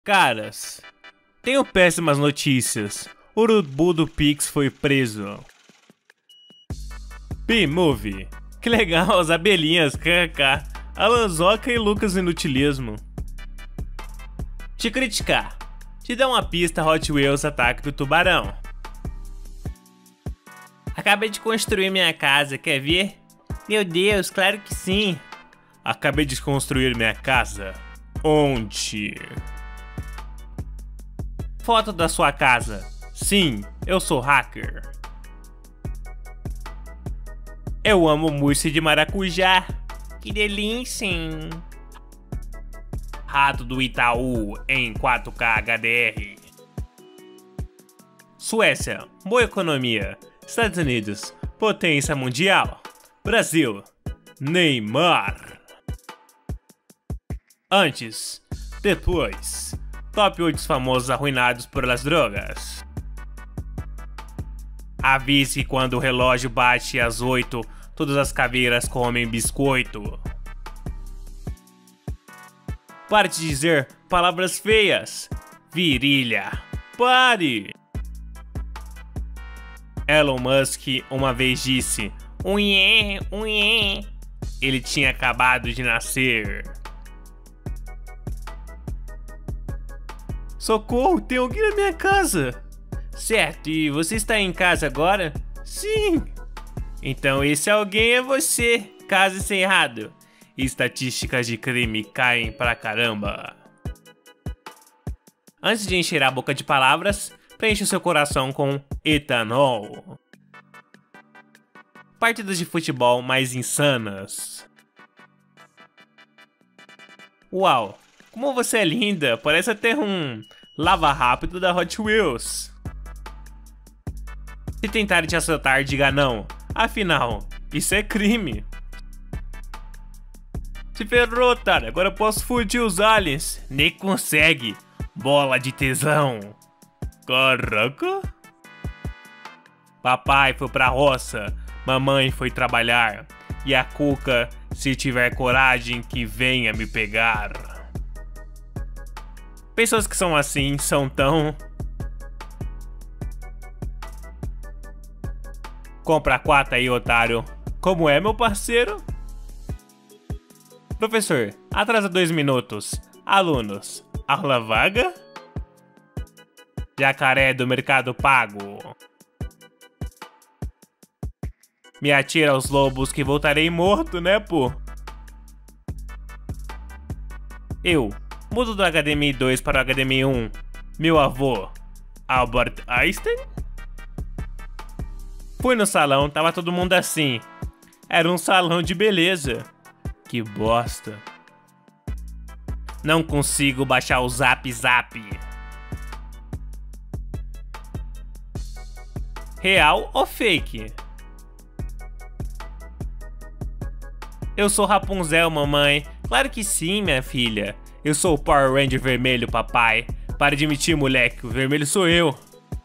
Caras, tenho péssimas notícias. O urubu do Pix foi preso. B-Movie. Que legal, as abelhinhas, kkk. Alanzoca e Lucas Inutilismo. Te criticar. Te dá uma pista Hot Wheels Ataque do Tubarão. Acabei de construir minha casa, quer ver? Meu Deus, claro que sim. Acabei de construir minha casa. Onde? Foto da sua casa. Sim, eu sou hacker. Eu amo mousse de maracujá. Que delícia, hein? Rato do Itaú em 4K HDR. Suécia, boa economia. Estados Unidos, potência mundial. Brasil, Neymar. Antes, depois. Top 8 famosos arruinados por las drogas. Avise que quando o relógio bate às 8, todas as caveiras comem biscoito. Pare de dizer palavras feias. Virilha. Pare! Elon Musk uma vez disse: unhê, unhê. Ele tinha acabado de nascer. Socorro, tem alguém na minha casa. Certo, e você está em casa agora? Sim. Então esse alguém é você, caso encerrado. Estatísticas de crime caem pra caramba. Antes de encher a boca de palavras, preencha o seu coração com etanol. Partidas de futebol mais insanas. Uau, como você é linda, parece até um lava rápido da Hot Wheels. Se tentarem te assaltar, diga não, afinal, isso é crime. Se ferrou, otário, agora eu posso fugir os aliens. Nem consegue, bola de tesão. Caraca. Papai foi pra roça, mamãe foi trabalhar. E a Cuca, se tiver coragem, que venha me pegar. Pessoas que são assim, são tão... Compra 4 aí, otário. Como é, meu parceiro? Professor, atrasa 2 minutos. Alunos, aula vaga? Jacaré do Mercado Pago. Me atira aos lobos que voltarei morto, né, pô? Eu mudo do HDMI 2 para o HDMI 1. Meu avô, Albert Einstein? Fui no salão, tava todo mundo assim. Era um salão de beleza. Que bosta. Não consigo baixar o Zap Zap. Real ou fake? Eu sou Rapunzel, mamãe. Claro que sim, minha filha. Eu sou o Power Ranger vermelho, papai. Para de mentir, moleque. O vermelho sou eu.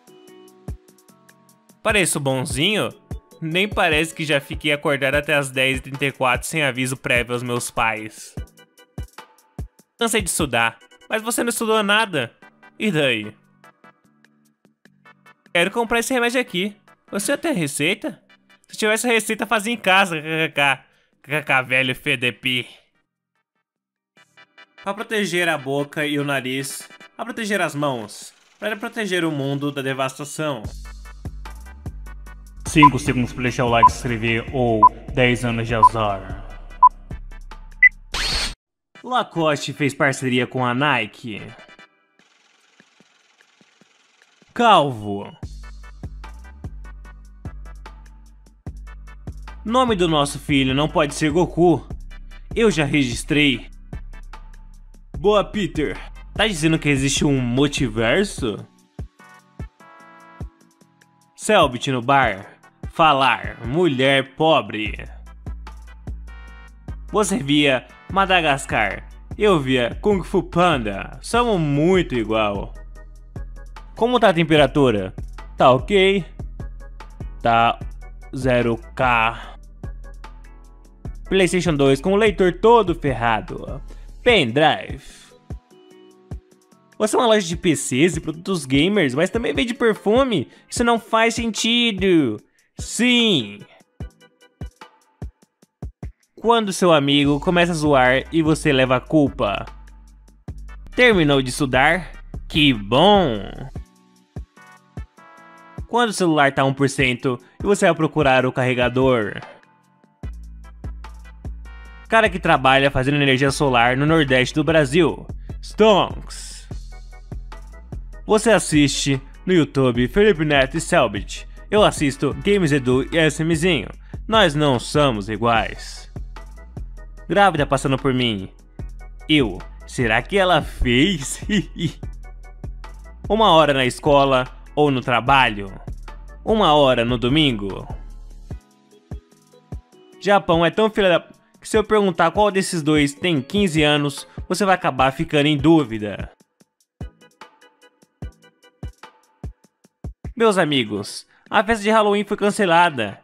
Pareço bonzinho? Nem parece que já fiquei acordado até as 10h34 sem aviso prévio aos meus pais. Cansei de estudar, mas você não estudou nada. E daí? Quero comprar esse remédio aqui. Você tem receita? Se tivesse a receita, fazia em casa, kkk. Kkk, velho FDP. Para proteger a boca e o nariz, para proteger as mãos, para proteger o mundo da devastação. 5 segundos para deixar o like, se inscrever ou 10 anos de azar. Lacoste fez parceria com a Nike. Calvo. Nome do nosso filho não pode ser Goku. Eu já registrei. Boa, Peter. Tá dizendo que existe um multiverso? Selbit no bar. Falar, mulher pobre. Você via Madagascar, eu via Kung Fu Panda, somos muito igual. Como tá a temperatura? Tá ok? Tá 0K. PlayStation 2 com o leitor todo ferrado. Pendrive. Você é uma loja de PCs e produtos gamers, mas também vende perfume? Isso não faz sentido. Sim. Quando seu amigo começa a zoar e você leva a culpa? Terminou de estudar? Que bom! Quando o celular tá 1% e você vai procurar o carregador? Cara que trabalha fazendo energia solar no Nordeste do Brasil. Stonks. Você assiste no YouTube Felipe Neto e Selbit. Eu assisto Games Edu e SMzinho. Nós não somos iguais. Grávida passando por mim. Será que ela fez? 1 hora na escola ou no trabalho? 1 hora no domingo? Japão é tão filha da... que se eu perguntar qual desses dois tem 15 anos, você vai acabar ficando em dúvida. Meus amigos, a festa de Halloween foi cancelada.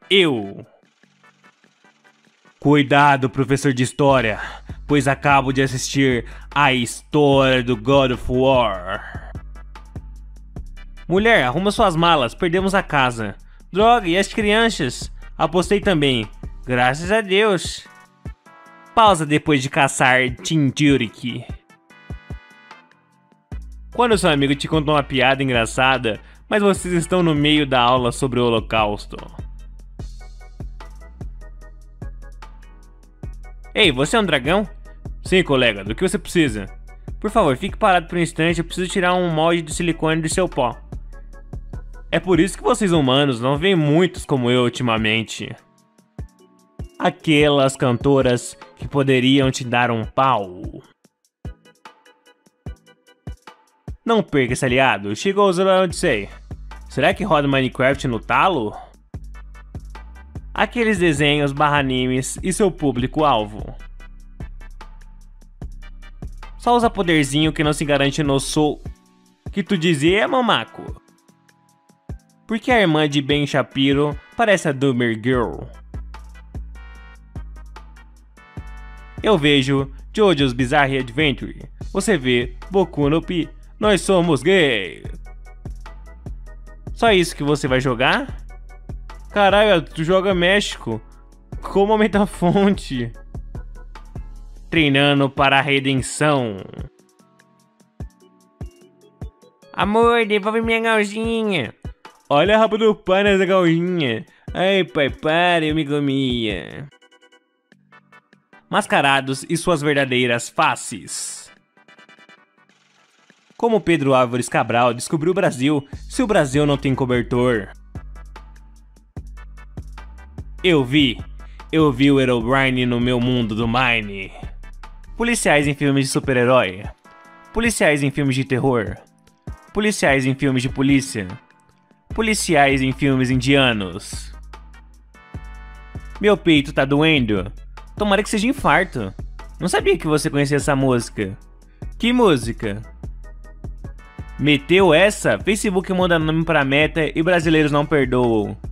Cuidado, professor de história, pois acabo de assistir a história do God of War. Mulher, arruma suas malas, perdemos a casa. Droga, e as crianças? Apostei também, graças a Deus. Pausa depois de caçar Tinturik. Quando seu amigo te conta uma piada engraçada, mas vocês estão no meio da aula sobre o Holocausto. Ei, você é um dragão? Sim, colega, do que você precisa? Por favor, fique parado por um instante, eu preciso tirar um molde de silicone do seu pó. É por isso que vocês humanos não veem muitos como eu ultimamente. Aquelas cantoras que poderiam te dar um pau. Não perca esse aliado, chegou o Zero Odyssey. Será que roda Minecraft no talo? Aqueles desenhos / animes e seu público-alvo. Só usa poderzinho que não se garante no soul. Que tu dizia, mamaco? Por que a irmã de Ben Shapiro parece a Doomer Girl? Eu vejo JoJo's Bizarre Adventure. Você vê Boku no Pi. Nós somos gay. Só isso que você vai jogar? Caralho, tu joga México. Como aumentar a fonte? Treinando para a redenção. Amor, devolve minha galzinha. Olha a rabo do pai nessa galzinha. Ai, pai, para, eu me comia. Mascarados e suas verdadeiras faces. Como Pedro Álvares Cabral descobriu o Brasil, se o Brasil não tem cobertor? Eu vi o Herobrine no meu mundo do Mine. Policiais em filmes de super-herói. Policiais em filmes de terror. Policiais em filmes de polícia. Policiais em filmes indianos. Meu peito tá doendo. Tomara que seja infarto. Não sabia que você conhecia essa música. Que música? Meteu essa? Facebook manda nome pra Meta e brasileiros não perdoam.